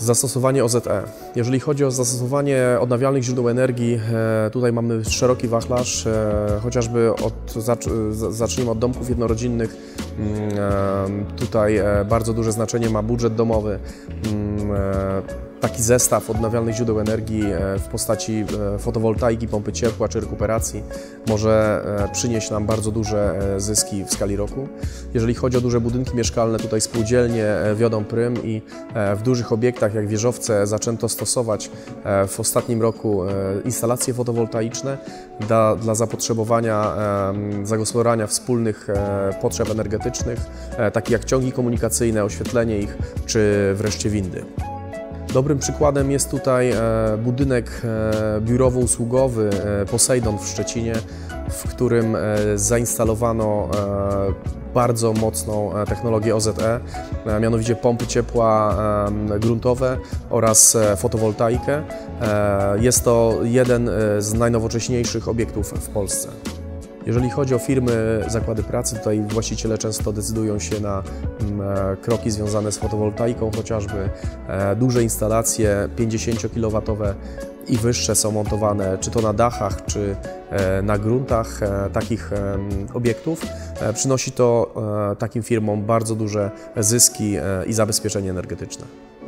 Zastosowanie OZE. Jeżeli chodzi o zastosowanie odnawialnych źródeł energii, tutaj mamy szeroki wachlarz, chociażby zacznijmy od domków jednorodzinnych. Tutaj bardzo duże znaczenie ma budżet domowy. Taki zestaw odnawialnych źródeł energii w postaci fotowoltaiki, pompy ciepła czy rekuperacji może przynieść nam bardzo duże zyski w skali roku. Jeżeli chodzi o duże budynki mieszkalne, tutaj spółdzielnie wiodą prym i w dużych obiektach jak wieżowce zaczęto stosować w ostatnim roku instalacje fotowoltaiczne dla zapotrzebowania zagospodarowania wspólnych potrzeb energetycznych, takich jak ciągi komunikacyjne, oświetlenie ich czy wreszcie windy. Dobrym przykładem jest tutaj budynek biurowo-usługowy Poseidon w Szczecinie, w którym zainstalowano bardzo mocną technologię OZE, mianowicie pompy ciepła gruntowe oraz fotowoltaikę. Jest to jeden z najnowocześniejszych obiektów w Polsce. Jeżeli chodzi o firmy, zakłady pracy, tutaj właściciele często decydują się na kroki związane z fotowoltaiką, chociażby duże instalacje 50 kW i wyższe są montowane czy to na dachach, czy na gruntach takich obiektów. Przynosi to takim firmom bardzo duże zyski i zabezpieczenie energetyczne.